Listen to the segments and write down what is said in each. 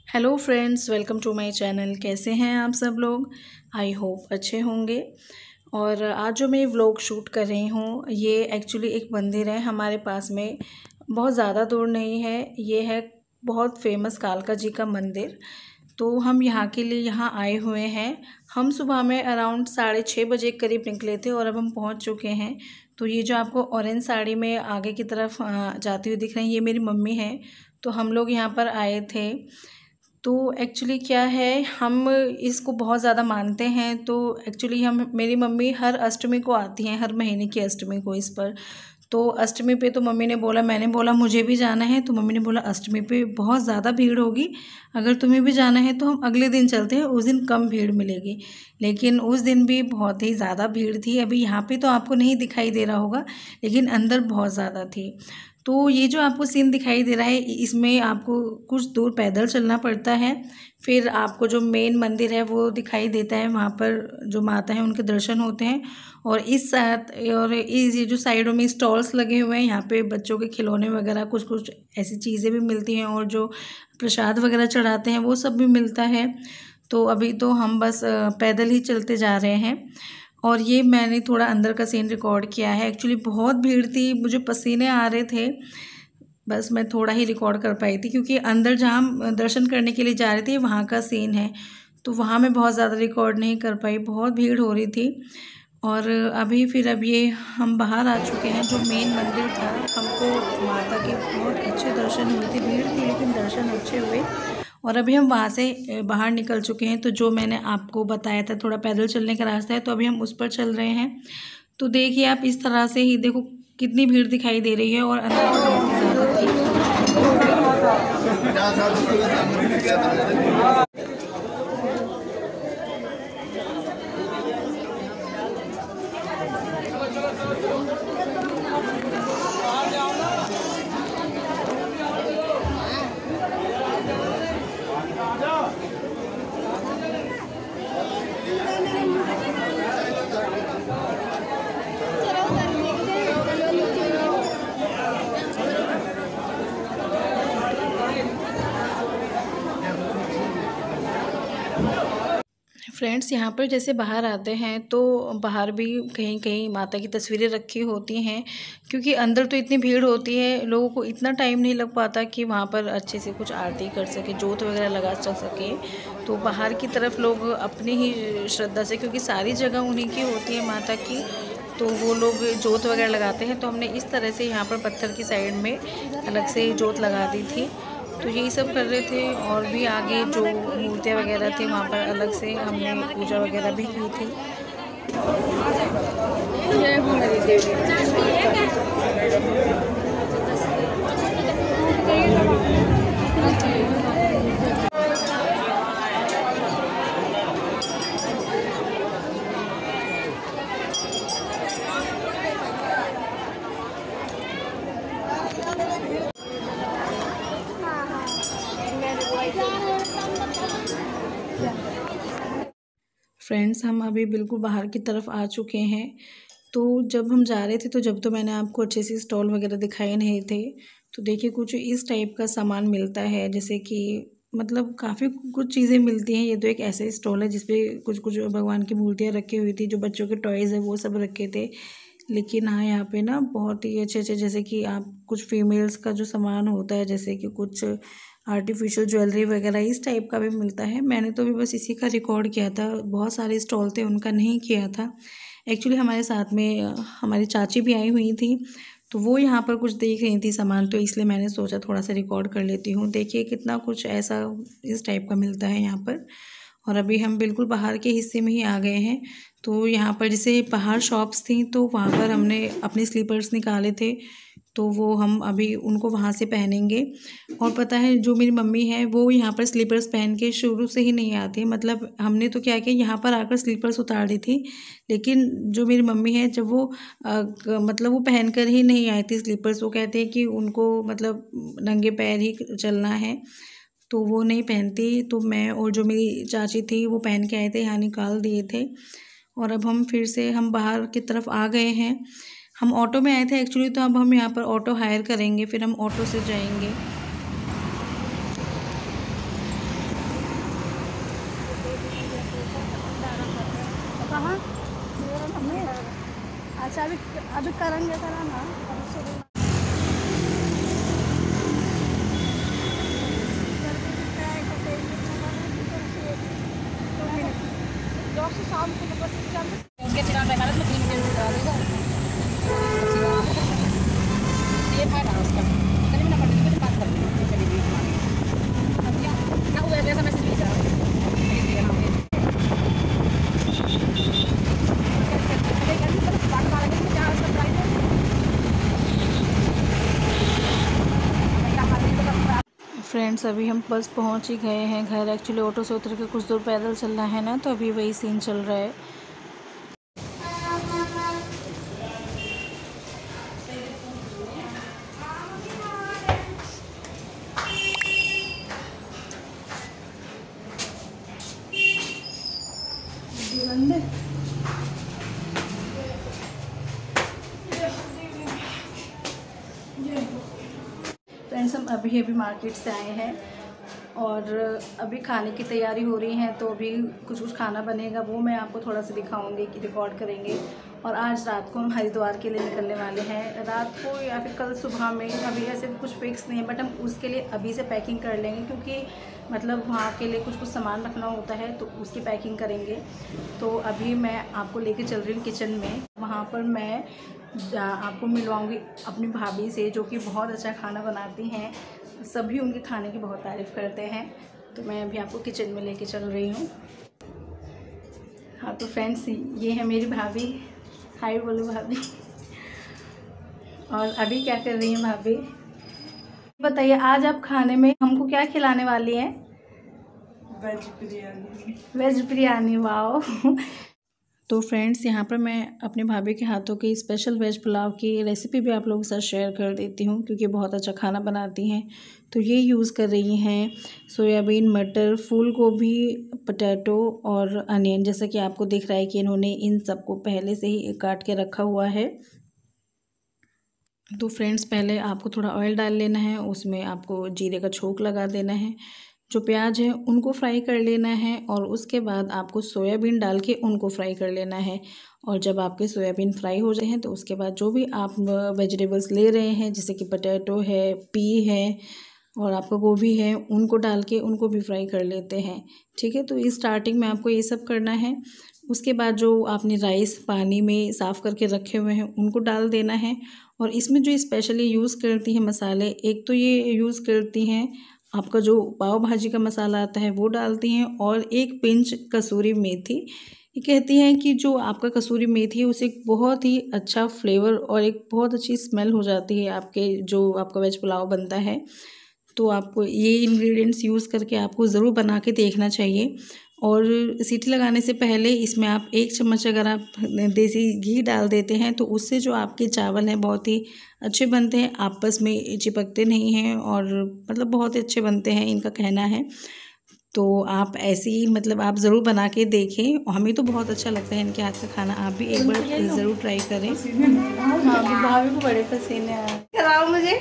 Hello friends, welcome to my channel. कैसे हैं आप सब लोग? आई होप अच्छे होंगे। और आज जो मैं व्लॉग शूट कर रही हूँ, ये एक्चुअली एक मंदिर है हमारे पास में, बहुत ज़्यादा दूर नहीं है। ये है बहुत फेमस कालका जी का मंदिर। तो हम यहाँ के लिए यहाँ आए हुए हैं। हम सुबह में अराउंड 6:30 बजे के करीब निकले थे और अब हम पहुँच चुके हैं। तो ये जो आपको ऑरेंज साड़ी में आगे की तरफ जाती हुई दिख रही है, ये मेरी मम्मी है। तो हम लोग यहाँ पर आए थे। तो एक्चुअली क्या है, हम इसको बहुत ज़्यादा मानते हैं। तो एक्चुअली हम मेरी मम्मी हर अष्टमी को आती हैं, हर महीने की अष्टमी को इस पर। तो अष्टमी पे तो मम्मी ने बोला, मैंने बोला मुझे भी जाना है, तो मम्मी ने बोला अष्टमी पे बहुत ज़्यादा भीड़ होगी, अगर तुम्हें भी जाना है तो हम अगले दिन चलते हैं, उस दिन कम भीड़ मिलेगी। लेकिन उस दिन भी बहुत ही ज़्यादा भीड़ थी। अभी यहाँ पे तो आपको नहीं दिखाई दे रहा होगा, लेकिन अंदर बहुत ज़्यादा थी। तो ये जो आपको सीन दिखाई दे रहा है, इसमें आपको कुछ दूर पैदल चलना पड़ता है। फिर आपको जो मेन मंदिर है वो दिखाई देता है, वहाँ पर जो माता है उनके दर्शन होते हैं। और इस साथ और इस ये जो साइडों में स्टॉल्स लगे हुए हैं, यहाँ पे बच्चों के खिलौने वगैरह कुछ कुछ ऐसी चीज़ें भी मिलती हैं, और जो प्रसाद वगैरह चढ़ाते हैं वो सब भी मिलता है। तो अभी तो हम बस पैदल ही चलते जा रहे हैं। और ये मैंने थोड़ा अंदर का सीन रिकॉर्ड किया है। एक्चुअली बहुत भीड़ थी, मुझे पसीने आ रहे थे, बस मैं थोड़ा ही रिकॉर्ड कर पाई थी, क्योंकि अंदर जहाँ हम दर्शन करने के लिए जा रहे थे वहाँ का सीन है, तो वहाँ मैं बहुत ज़्यादा रिकॉर्ड नहीं कर पाई, बहुत भीड़ हो रही थी। और अभी फिर अब ये हम बाहर आ चुके हैं। जो मेन मंदिर था, हमको माता के बहुत अच्छे दर्शन हुए थे, भीड़ थी लेकिन दर्शन अच्छे हुए। और अभी हम वहाँ से बाहर निकल चुके हैं। तो जो मैंने आपको बताया था थोड़ा पैदल चलने का रास्ता है, तो अभी हम उस पर चल रहे हैं। तो देखिए आप इस तरह से ही देखो कितनी भीड़ दिखाई दे रही है, और अंदर तो बहुत ही ज़्यादा थी। फ्रेंड्स, यहाँ पर जैसे बाहर आते हैं तो बाहर भी कहीं कहीं माता की तस्वीरें रखी होती हैं, क्योंकि अंदर तो इतनी भीड़ होती है, लोगों को इतना टाइम नहीं लग पाता कि वहाँ पर अच्छे से कुछ आरती कर सके, जोत वगैरह लगा सके। तो बाहर की तरफ लोग अपनी ही श्रद्धा से, क्योंकि सारी जगह उन्हीं की होती है माता की, तो वो लोग जोत वगैरह लगाते हैं। तो हमने इस तरह से यहाँ पर पत्थर की साइड में अलग से जोत लगा दी थी। तो यही सब कर रहे थे। और भी आगे जो मूर्तियाँ वगैरह थी, वहाँ पर अलग से हमने पूजा वगैरह भी की थी। जय हो मेरी देवी। फ्रेंड्स, हम अभी बिल्कुल बाहर की तरफ आ चुके हैं। तो जब हम जा रहे थे, तो जब तो मैंने आपको अच्छे से स्टॉल वगैरह दिखाए नहीं थे। तो देखिए कुछ इस टाइप का सामान मिलता है, जैसे कि मतलब काफ़ी कुछ चीज़ें मिलती हैं। ये तो एक ऐसे स्टॉल है जिसपे कुछ कुछ भगवान की मूर्तियाँ रखी हुई थी, जो बच्चों के टॉयज़ है वो सब रखे थे। लेकिन हाँ, यहाँ पे ना बहुत ही अच्छे अच्छे, जैसे कि आप कुछ फीमेल्स का जो सामान होता है, जैसे कि कुछ आर्टिफिशियल ज्वेलरी वगैरह इस टाइप का भी मिलता है। मैंने तो भी बस इसी का रिकॉर्ड किया था, बहुत सारे स्टॉल थे उनका नहीं किया था। एक्चुअली हमारे साथ में हमारी चाची भी आई हुई थी, तो वो यहाँ पर कुछ देख रही थी सामान, तो इसलिए मैंने सोचा थोड़ा सा रिकॉर्ड कर लेती हूँ। देखिए कितना कुछ ऐसा इस टाइप का मिलता है यहाँ पर। और अभी हम बिल्कुल बाहर के हिस्से में ही आ गए हैं। तो यहाँ पर जैसे बाहर शॉप्स थी, तो वहाँ पर हमने अपने स्लीपर्स निकाले थे, तो वो हम अभी उनको वहाँ से पहनेंगे। और पता है जो मेरी मम्मी है वो यहाँ पर स्लीपर्स पहन के शुरू से ही नहीं आती, मतलब हमने तो क्या किया, यहाँ पर आकर स्लीपर्स उतार दी थी। लेकिन जो मेरी मम्मी है, जब वो मतलब वो पहन कर ही नहीं आई थी स्लीपर्स, वो कहते हैं कि उनको मतलब नंगे पैर ही चलना है, तो वो नहीं पहनती। तो मैं और जो मेरी चाची थी वो पहन के आए थे, यहाँ निकाल दिए थे। और अब हम फिर से हम बाहर की तरफ आ गए हैं। हम ऑटो में आए थे एक्चुअली, तो अब हम यहाँ पर ऑटो हायर करेंगे, फिर हम ऑटो से जाएंगे। कहाँ? अच्छा अभी करेंगे कराना। शाम को फ्रेंड्स अभी हम बस पहुंच ही गए हैं घर। एक्चुअली ऑटो से उतर के कुछ दूर पैदल चलना है ना, तो अभी वही सीन चल रहा है। फ्रेंड्स हम अभी मार्केट से आए हैं और अभी खाने की तैयारी हो रही है, तो अभी कुछ खाना बनेगा, वो मैं आपको थोड़ा सा दिखाऊंगी कि रिकॉर्ड करेंगे। और आज रात को हम हरिद्वार के लिए निकलने वाले हैं, रात को या फिर कल सुबह में, अभी ऐसे कुछ फिक्स नहीं है, बट हम उसके लिए अभी से पैकिंग कर लेंगे, क्योंकि मतलब वहाँ के लिए कुछ सामान रखना होता है, तो उसकी पैकिंग करेंगे। तो अभी मैं आपको लेके चल रही हूँ किचन में। वहाँ पर मैं आपको मिलवाऊंगी अपनी भाभी से, जो कि बहुत अच्छा खाना बनाती हैं, सभी उनके खाने की बहुत तारीफ़ करते हैं। तो मैं अभी आपको किचन में लेके चल रही हूँ। हाँ तो फ्रेंड्स ये है मेरी भाभी। हाय बोलो भाभी। और अभी क्या कर रही हैं भाभी? बताइए आज आप खाने में हमको क्या खिलाने वाली हैं? Veg biryani. Veg biryani, wow. तो फ्रेंड्स यहाँ पर मैं अपने भाभी के हाथों की स्पेशल वेज पुलाव की रेसिपी भी आप लोगों के साथ शेयर कर देती हूँ, क्योंकि बहुत अच्छा खाना बनाती हैं। तो ये यूज़ कर रही हैं सोयाबीन, मटर, फूल गोभी, पोटैटो और अनियन। जैसा कि आपको दिख रहा है कि इन्होंने इन सबको पहले से ही काट के रखा हुआ है। तो फ्रेंड्स पहले आपको थोड़ा ऑयल डाल लेना है, उसमें आपको जीरे का छोंक लगा देना है, जो प्याज है उनको फ्राई कर लेना है, और उसके बाद आपको सोयाबीन डाल के उनको फ्राई कर लेना है। और जब आपके सोयाबीन फ्राई हो जाए हैं, तो उसके बाद जो भी आप वेजिटेबल्स ले रहे हैं, जैसे कि पोटैटो है, पी है और आपका गोभी है, उनको डाल के उनको भी फ्राई कर लेते हैं। ठीक है, तो इस स्टार्टिंग में आपको ये सब करना है। उसके बाद जो आपने राइस पानी में साफ़ करके रखे हुए हैं उनको डाल देना है। और इसमें जो स्पेशली यूज़ करती हैं मसाले, एक तो ये यूज़ करती हैं आपका जो पाव भाजी का मसाला आता है वो डालती हैं, और एक पिंच कसूरी मेथी। ये कहती हैं कि जो आपका कसूरी मेथी है उसे एक बहुत ही अच्छा फ्लेवर और एक बहुत अच्छी स्मेल हो जाती है आपके जो आपका वेज पुलाव बनता है। तो आपको ये इंग्रेडिएंट्स यूज़ करके आपको ज़रूर बना के देखना चाहिए। और सीटी लगाने से पहले इसमें आप 1 चम्मच अगर आप देसी घी डाल देते हैं, तो उससे जो आपके चावल हैं बहुत ही अच्छे बनते हैं, आपस में चिपकते नहीं हैं, और मतलब बहुत ही अच्छे बनते हैं, इनका कहना है। तो आप ऐसे ही मतलब आप ज़रूर बना के देखें, हमें तो बहुत अच्छा लगता है इनके हाथ का खाना, आप भी एक बार ज़रूर ट्राई करें। हाँ भाभी को बड़े पसीने आए मुझे।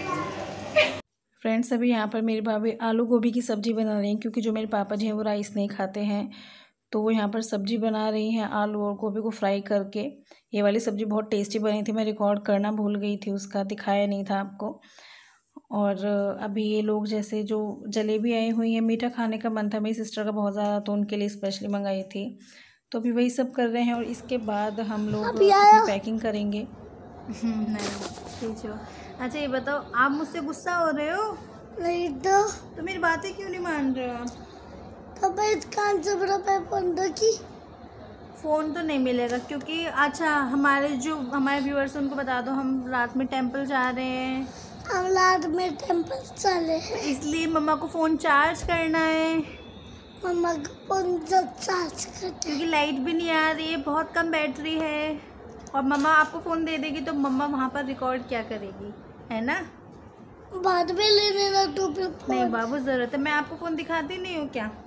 फ्रेंड्स अभी यहाँ पर मेरी भाभी आलू गोभी की सब्ज़ी बना रही हैं, क्योंकि जो मेरे पापा जी हैं वो राइस नहीं खाते हैं, तो वो यहाँ पर सब्ज़ी बना रही हैं आलू और गोभी को फ्राई करके। ये वाली सब्ज़ी बहुत टेस्टी बनी थी, मैं रिकॉर्ड करना भूल गई थी, उसका दिखाया नहीं था आपको। और अभी ये लोग जैसे जो जलेबी आई हुई है, मीठा खाने का मन था मेरी सिस्टर का बहुत ज़्यादा, तो उनके लिए स्पेशली मंगाई थी। तो अभी वही सब कर रहे हैं, और इसके बाद हम लोग अपनी पैकिंग करेंगे। नहीं ठीक है। अच्छा ये बताओ, आप मुझसे गुस्सा हो रहे हो? नहीं तो मेरी बातें क्यों नहीं मान रहे हो? तो मैं इस कान से बड़ा फोन की फ़ोन तो नहीं मिलेगा, क्योंकि अच्छा हमारे व्यूअर्स हैं उनको बता दो, हम रात में टेंपल जा रहे हैं। हम रात में टेंपल चले हैं, इसलिए मम्मा को फ़ोन चार्ज करना है। मम्मा को फोन चार्ज करते, क्योंकि लाइट भी नहीं आ रही है, बहुत कम बैटरी है, और मम्मा आपको फ़ोन दे देगी तो मम्मा वहाँ पर रिकॉर्ड क्या करेगी, है ना? बाद में ले लेना तो फिर नहीं बाबू ज़रूरत है, मैं आपको फ़ोन दिखाती नहीं हूँ क्या?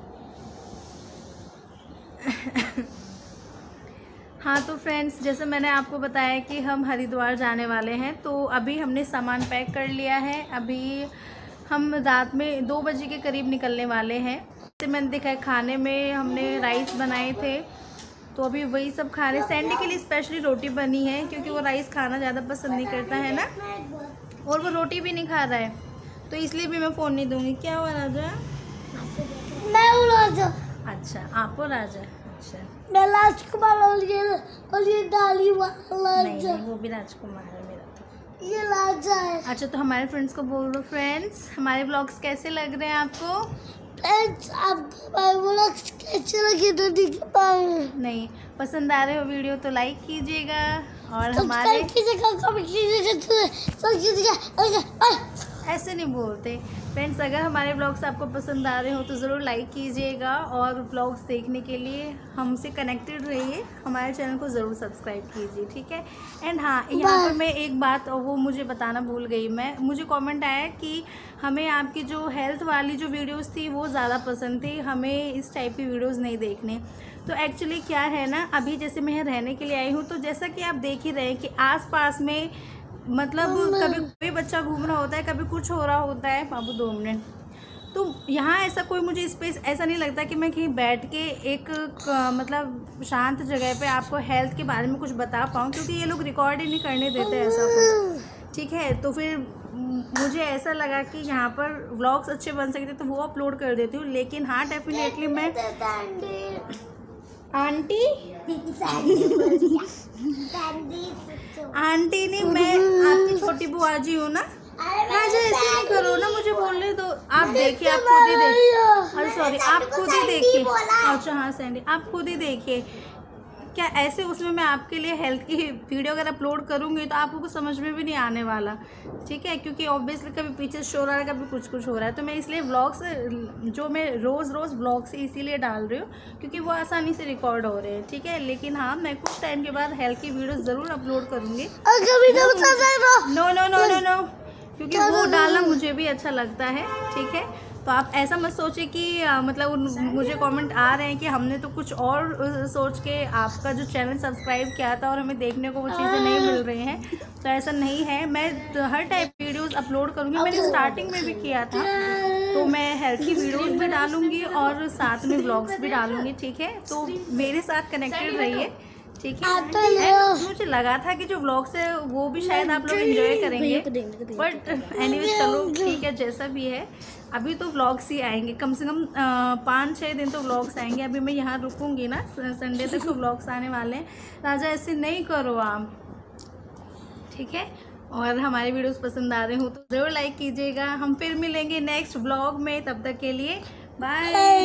हाँ तो फ्रेंड्स जैसे मैंने आपको बताया कि हम हरिद्वार जाने वाले हैं, तो अभी हमने सामान पैक कर लिया है। अभी हम रात में 2 बजे के करीब निकलने वाले हैं। जैसे मैंने देखा है खाने में हमने राइस बनाए थे, तो अभी वही सब खा रहे हैं। सैंडी के लिए स्पेशली रोटी बनी है क्योंकि वो राइस खाना ज़्यादा पसंद नहीं करता है ना, और वो रोटी भी नहीं खा रहा है, तो इसलिए भी मैं फ़ोन नहीं दूंगी। क्या हुआ राजा? मैं हूँ राजा। अच्छा आप हो राजा। अच्छा मैं राजकुमार और ये डाली वाला नहीं, नहीं वो भी राजकुमार है मेरा तो। ये राजा है। अच्छा तो हमारे फ्रेंड्स को बोल दो, फ्रेंड्स हमारे ब्लॉग्स कैसे लग रहे हैं आपको? फ्रेंड्स आपको हमारे व्लॉग्स कैसे लगे तो नहीं पसंद आ रहे हो वीडियो तो लाइक कीजिएगा, और हमारे ऐसे नहीं बोलते फ्रेंड्स। अगर हमारे ब्लॉग्स आपको पसंद आ रहे हो तो ज़रूर लाइक कीजिएगा, और ब्लॉग्स देखने के लिए हमसे कनेक्टेड रहिए, हमारे चैनल को ज़रूर सब्सक्राइब कीजिए, ठीक है। एंड हाँ, यहाँ पर मैं एक बात वो मुझे बताना भूल गई मैं, मुझे कमेंट आया कि हमें आपकी जो हेल्थ वाली जो वीडियोस थी वो ज़्यादा पसंद थी, हमें इस टाइप की वीडियोस नहीं देखने। तो एक्चुअली क्या है ना, अभी जैसे मैं रहने के लिए आई हूँ, तो जैसा कि आप देख ही रहे हैं कि आसपास में मतलब कभी कोई बच्चा घूम रहा होता है, कभी कुछ हो रहा होता है। बाबू 2 मिनट। तो यहाँ ऐसा कोई मुझे स्पेस ऐसा नहीं लगता कि मैं कहीं बैठ के एक मतलब शांत जगह पे आपको हेल्थ के बारे में कुछ बता पाऊँ, क्योंकि ये लोग रिकॉर्ड ही नहीं करने देते ऐसा कुछ, ठीक है। तो फिर मुझे ऐसा लगा कि यहाँ पर व्लॉग्स अच्छे बन सकते तो वो अपलोड कर देती हूँ, लेकिन हाँ डेफिनेटली मैं आंटी आंटी नहीं, मैं आपकी छोटी बुआ जी हूँ ना। राजा ऐसे नहीं करो ना, मुझे बोलने दो। आप देखिए, आप खुद ही देखिए, अरे सॉरी, आप खुद ही देखिए। अच्छा हाँ सैंडी, आप खुद ही देखिए। क्या ऐसे उसमें मैं आपके लिए हेल्थ की वीडियो अगर अपलोड करूँगी तो आपको कुछ समझ में भी नहीं आने वाला, ठीक है, क्योंकि ऑब्वियसली कभी पीछे शोर आ रहा है, कभी कुछ हो रहा है। तो मैं इसलिए व्लॉग्स जो मैं रोज़ व्लॉग्स इसीलिए डाल रही हूँ क्योंकि वो आसानी से रिकॉर्ड हो रहे हैं, ठीक है। लेकिन हाँ, मैं कुछ टाइम के बाद हेल्थ की वीडियो ज़रूर अपलोड करूँगी। नो, क्योंकि वो डालना मुझे भी अच्छा लगता है, ठीक है। तो आप ऐसा मत सोचिए कि मतलब मुझे कमेंट आ रहे हैं कि हमने तो कुछ और सोच के आपका जो चैनल सब्सक्राइब किया था और हमें देखने को वो चीज़ें नहीं मिल रही हैं, तो ऐसा नहीं है। मैं हर टाइप वीडियोस अपलोड करूँगी। मैंने स्टार्टिंग में भी किया था, तो मैं हेल्थ की वीडियोस भी डालूँगी और साथ में व्लॉग्स भी डालूँगी, ठीक है। तो मेरे साथ कनेक्टेड रहिए, ठीक है। मुझे लगा था कि जो व्लॉग्स है वो भी शायद आप लोग एंजॉय करेंगे, बट एनीवे चलो ठीक है, जैसा भी है। अभी तो व्लॉग्स ही आएंगे, कम से कम 5-6 दिन तो व्लॉग्स आएंगे। अभी मैं यहाँ रुकूंगी ना, संडे तक तो व्लॉग्स आने वाले हैं। राजा ऐसे नहीं करो आप, ठीक है। और हमारे वीडियोस पसंद आ रहे हो तो ज़रूर लाइक कीजिएगा। हम फिर मिलेंगे नेक्स्ट व्लॉग में, तब तक के लिए बाय।